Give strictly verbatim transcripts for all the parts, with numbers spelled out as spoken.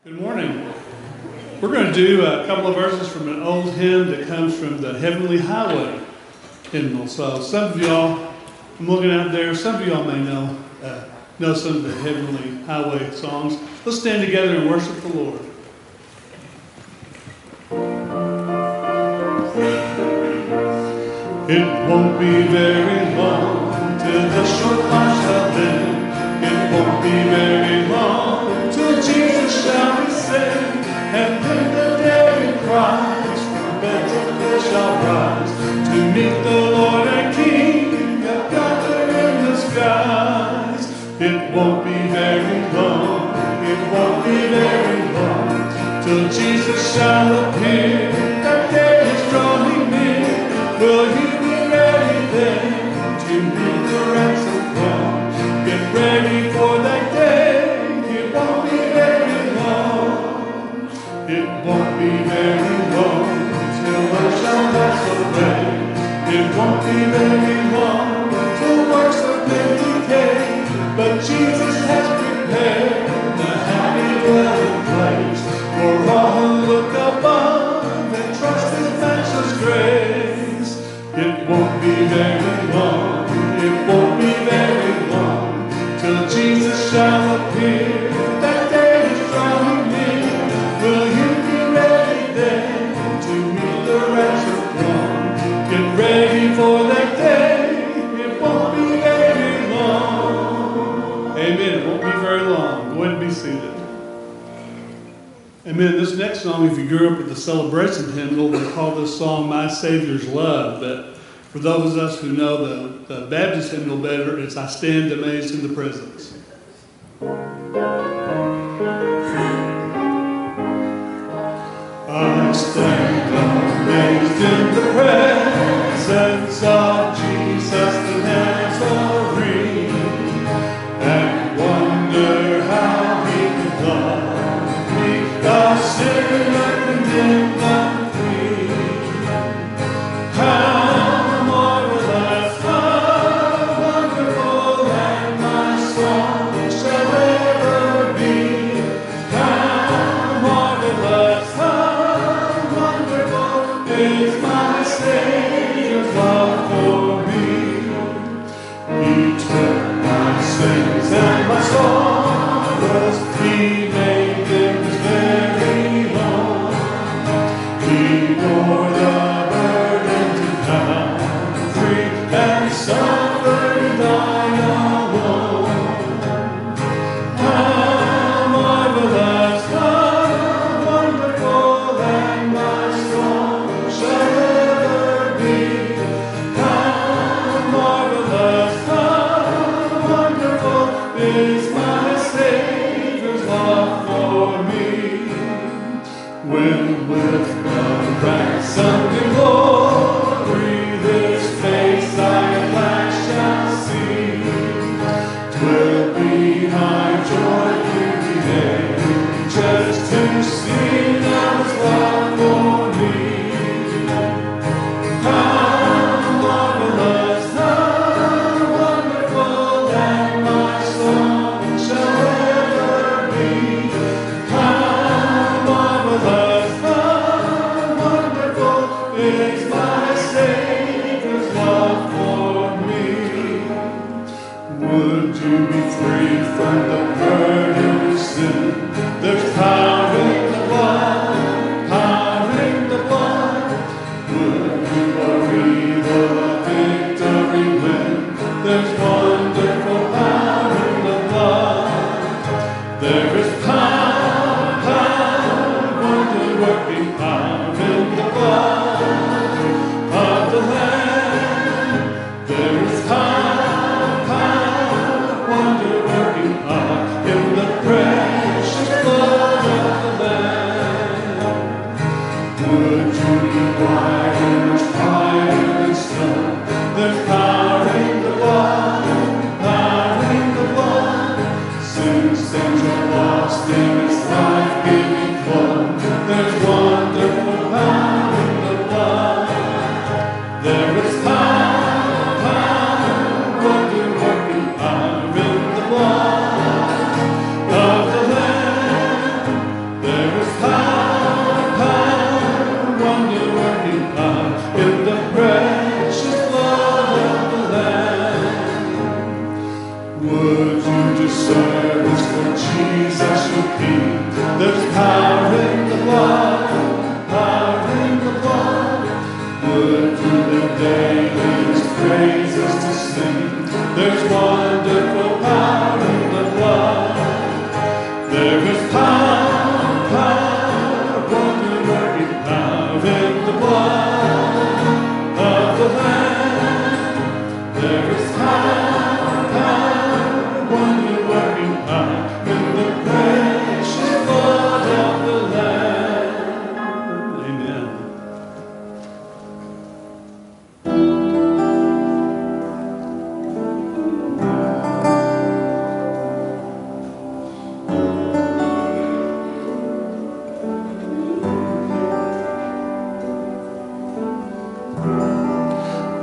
Good morning. We're going to do a couple of verses from an old hymn that comes from the Heavenly Highway hymnal. So some of y'all, I'm looking out there, some of y'all may know uh, know some of the Heavenly Highway songs. Let's stand together and worship the Lord. It won't be very long till the short life shall end. It won't be very long till Jesus shall be saved. And when the day in Christ from bed shall rise to meet the Lord and King that gathered in the skies. It won't be very long, it won't be very long till Jesus shall appear. That day is drawing near. Will you be ready then to meet the ransom throne? Get ready for that day. It won't be very long. It won't be very long till earth shall pass away. It won't be very long till works of men decay. But Jesus has prepared the happy dwelling place for all who look above and trust His matchless grace. It won't be very long, it won't be very long till Jesus shall appear. That day is drawing near. Will you be ready then to meet the ransom throne? Get ready for that day. It won't be very long. Amen. It won't be very long. Go ahead and be seated. Amen. This next song, if you grew up with the celebration hymnal, they call this song My Savior's Love. But for those of us who know the, the Baptist hymnal better, it's I Stand Amazed in the Presence. I stand amazed in the presence of Jesus the Nazarene, and wonder how He could love me, the sinner condemned and free. How marvelous, how wonderful, and my song shall ever be. How marvelous, how wonderful is my Savior's love for me. He took my sins and my sorrows, He made them His very own. He bore the burden to Calvary and suffered and died alone. How marvelous, how wonderful, and my song shall ever be. How marvelous, how wonderful is my Savior's love for me. When with the ransomed glory His face I at last shall see, 'twill be my joy every day just to see now His love for me. How marvelous, how wonderful, and my song shall ever be. How marvelous,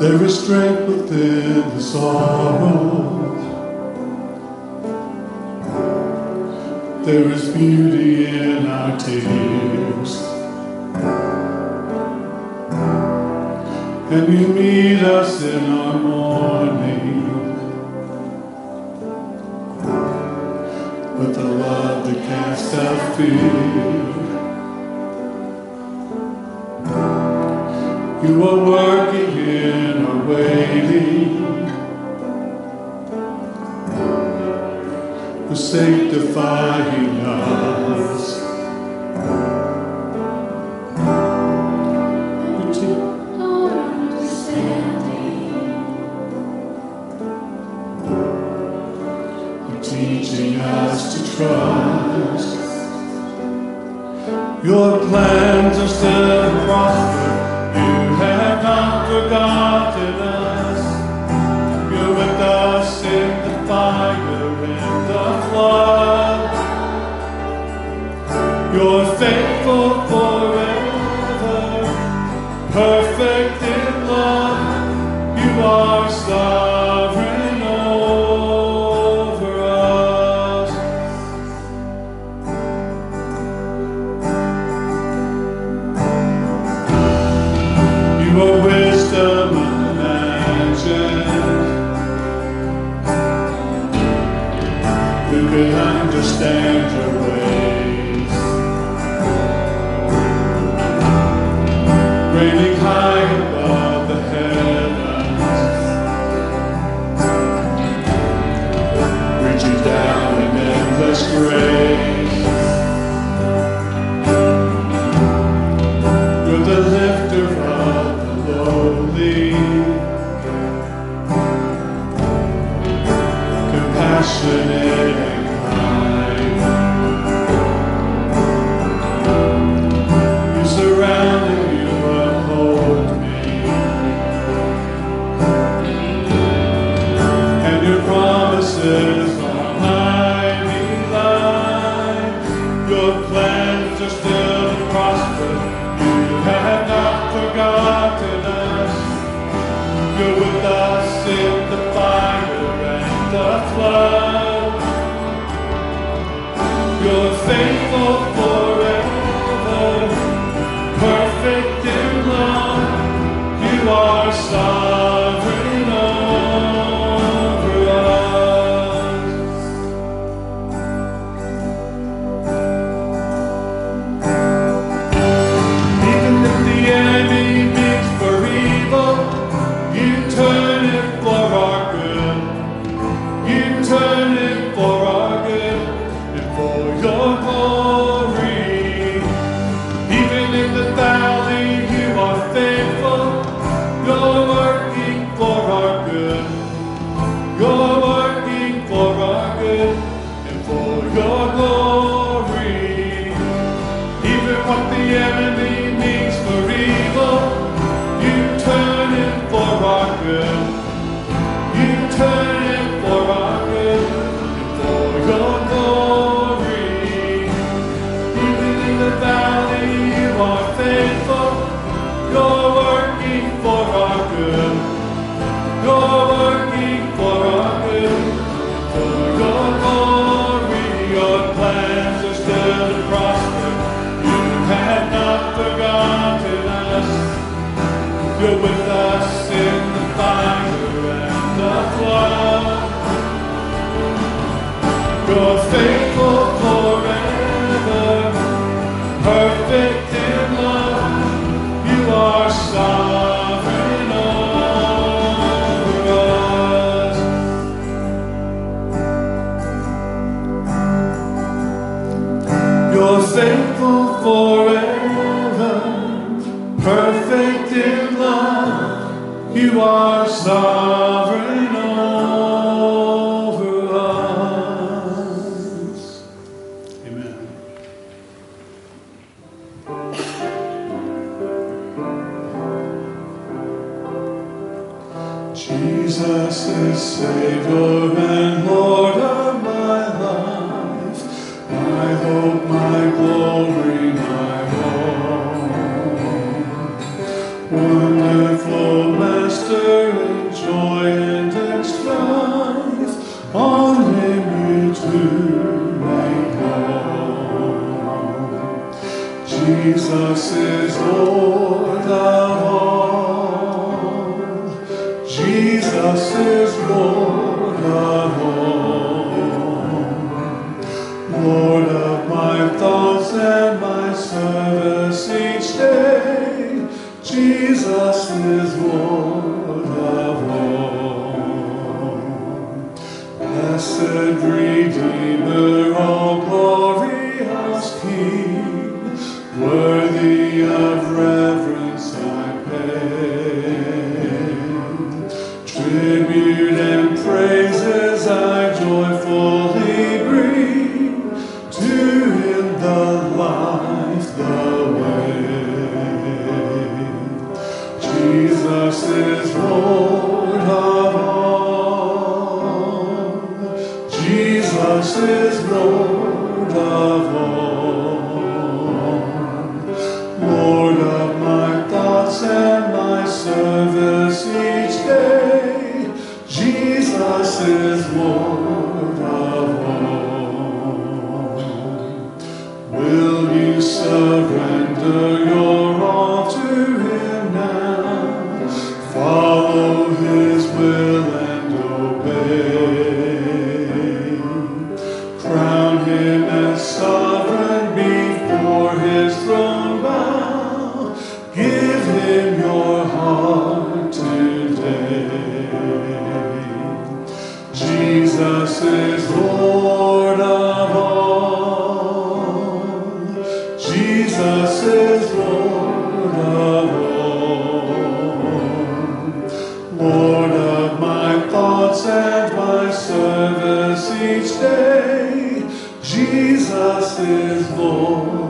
There is strength within the sorrow. There is beauty in our tears. And you meet us in our mourning with a love that casts out fear. You are working in our waiting. You're sanctifying us. You're teaching us to trust. Your plans are still to prosper. You have not forgotten us. You're with us in the fire and the flood. You're faithful forever, perfect in love. You are sovereign over us. You are wisdom unimagined. Who can understand your ways? Reigning high above the heavens, reaching down in endless grace. You're the lifter of the lowly, compassionate and kind. You surround and you uphold me, and your promises are mighty line. Your plans are still to prosper. You have not forgotten us. You're with us in the fire and the flood. You're faithful forever, perfect in love. You are sovereign over us. Even if the enemy means for evil, you turn it for our good. You turn it for our good and for your glory. Even in the valley, you are faithful. You're working for our good. You're working for our good and for your glory. Even what the enemy means for evil, you turn it for our good. You turn it for our good and for your glory. Even in the valley, you are faithful. You're working for our good. You're working for our good and for your glory. Your plans are still to prosper. You have not forgotten us. You're with us in the fire and the flood. You're faithful forever, perfect in love. You are sovereign over us. You're faithful forever, perfect in love. You are sovereign over us. Amen. Jesus is Savior and Lord of my life, my hope, my glory, my home. Wonderful Master, Jesus is Lord of all. Jesus is Lord of all. Lord of my thoughts and my service each day. Jesus is Lord of all. Blessed Redeemer, all glorious King, worthy of reverence I pay. Tribute and praises I joyfully bring to Him, the life, the way. Jesus is Lord of all. Jesus is Lord of all. Lord of my thoughts and my service each day. Jesus is Lord of all. Will you surrender your all to Him now? Follow His will and obey. Crown Him as sovereign before His throne bow. Give Him your heart today. Jesus is Lord of all. Jesus is Lord of all. Lord of my thoughts and my service each day. Jesus is Lord